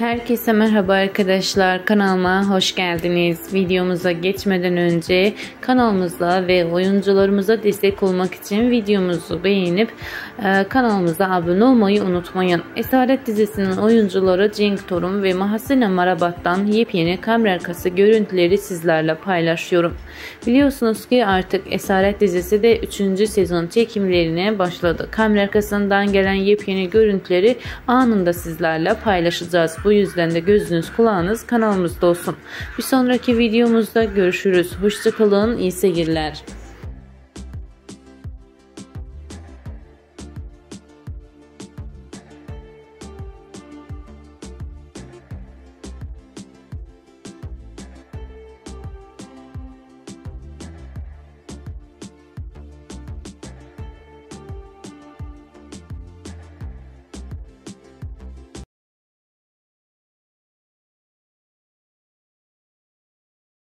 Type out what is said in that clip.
Herkese merhaba arkadaşlar, kanalıma hoş geldiniz. Videomuza geçmeden önce kanalımıza ve oyuncularımıza destek olmak için videomuzu beğenip kanalımıza abone olmayı unutmayın. Esaret dizisinin oyuncuları Cenk Torun ve Mahsene Marabat'tan yepyeni kamera arkası görüntüleri sizlerle paylaşıyorum. Biliyorsunuz ki artık Esaret dizisi de 3. sezon çekimlerine başladı. Kamera arkasından gelen yepyeni görüntüleri anında sizlerle paylaşacağız. Bu yüzden de gözünüz kulağınız kanalımızda olsun. Bir sonraki videomuzda görüşürüz. Hoşça kalın, iyi seyirler.